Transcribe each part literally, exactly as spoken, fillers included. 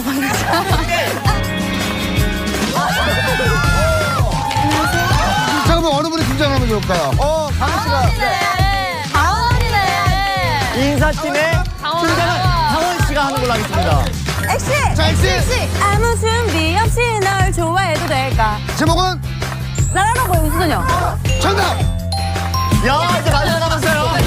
자, 그럼 어느 분이 긴장하면 좋을까요? 어, 강은 씨가. 강원이네. 인사팀의 팀장은 강원 씨가 하는 걸로 하겠습니다. 액션! 자, 액션! 아무 준비 없이 널 좋아해도 될까? 제목은? 나라로 보여, 우수선영. 정답! 야, 이제 많이 남았어요. 어!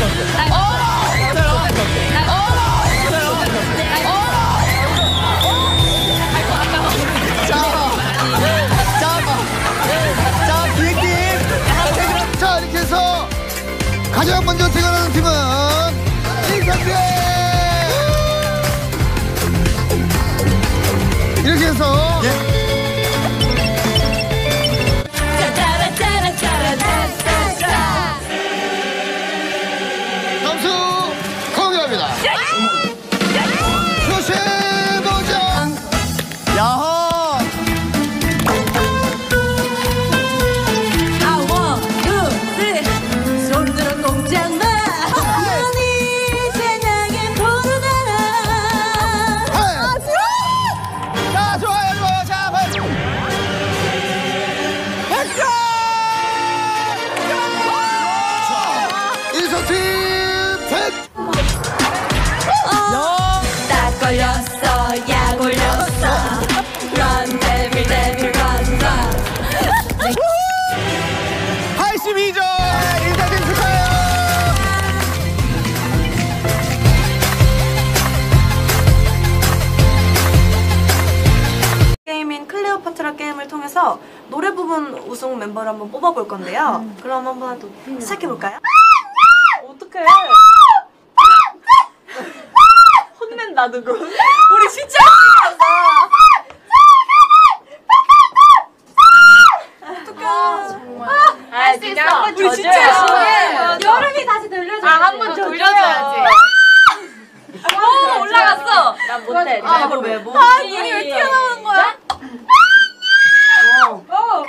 자, 이렇게 해서 가장 먼저 퇴근하는 팀은 인사팀! 이렇게 해서 예. 점수 공개합니다. 표시 보자. 야호! 팔십이 점 인사팀 축하해요. 게임인 클레오파트라 게임을 통해서 노래 부분 우승 멤버를 한번 뽑아볼 건데요. 음. 그럼 한번 또 시작해볼까요? 어떡해. 혼낸다 누구. 우리 진짜 혼낸다. 할 수 있어. 한번 우리 진짜 여름이 다시 들려줘야지. 아, 한 번 돌려줘야지. 오, 올라갔어. 난 못해. 아, 뭐 왜? 뭐? 아, 눈이 왜 튀어나오는 거야? 어. 어.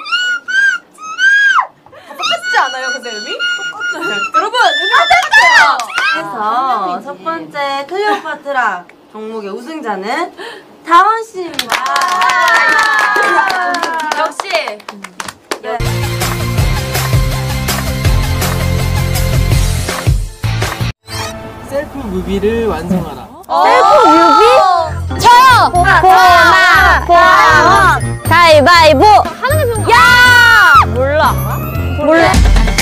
똑같지 않아요, 근데 음이? 똑같아요. 여러분, 음이 똑같아요. 그래서 첫 번째 클레오파트라 종목의 우승자는 다원 씨입니다. 역시. 네. 셀프 뮤비를 완성하라. 셀프 뮤비? 저요! 보마! 보마! 가위바위보! 하는 게 좋은 거 야! 몰라. 몰라.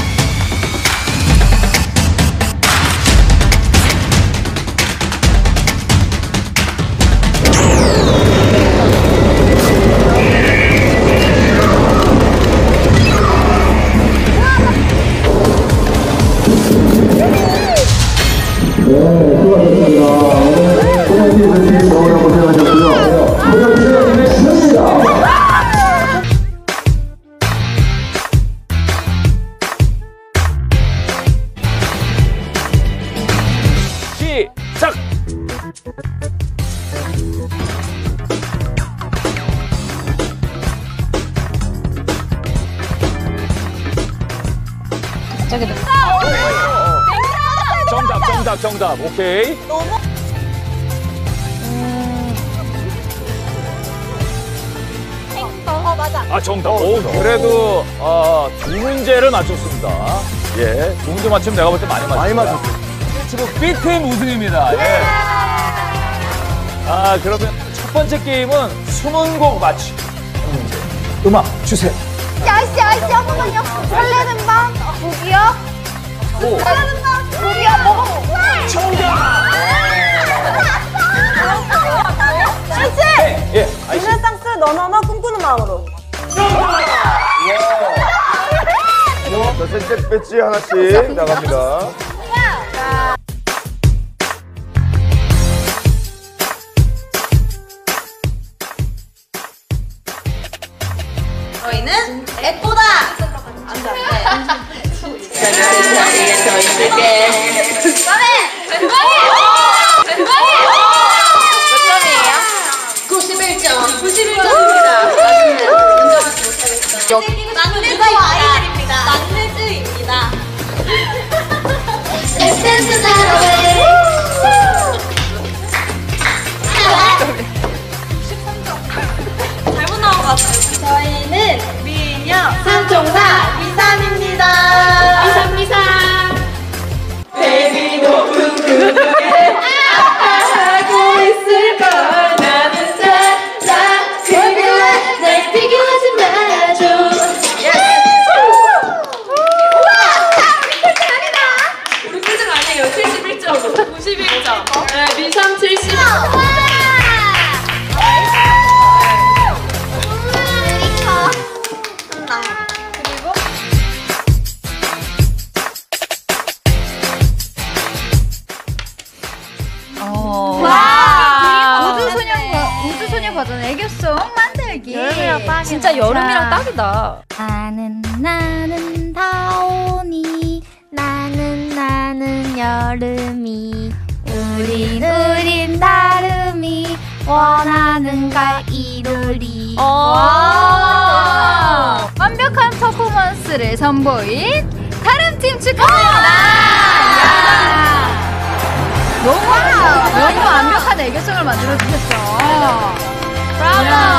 시작! 정답, 정답, 정답. 오케이. 어, 맞아. 아, 정답. 오, 그래도 어, 두 문제를 맞췄습니다. 예, 두 문제 맞추면 내가 볼 때 많이 맞췄어요. 많이 맞췄어요. 지금 B팀 우승입니다. 예. 아, 그러면 첫 번째 게임은 숨은 곡 맞추기 문제. 음악 주세요. 아이씨, 아이씨, 한 번만요. 설레는 밤, 보기요. 오. 설레는 밤, 보기요. 먹어. 정답! 아이씨! 예, 예, 아이씨. 르네상스 너너너 꿈꾸는 마음으로. 자, 셋째 배지 하나씩 나갑니다. 저희는 예쁘다. 안돼 안돼. 구십일 점. 구십일 점입니다. 막내주의 아이들입니다. 막내주입니다. 에센스 사랑해. 버전 애교송 만들기. 여름이랑 딱이다. 진짜 여름이랑 딱이다. 나는 나는 다온이 나는 나는 여름이 우린 우린 나름이 원하는 걸 이루리. 와. 완벽한 퍼포먼스를 선보인 다름팀 축하드립니다. 야. 너무 너무 완벽한 애교송을 만들어 주셨죠. 브라보.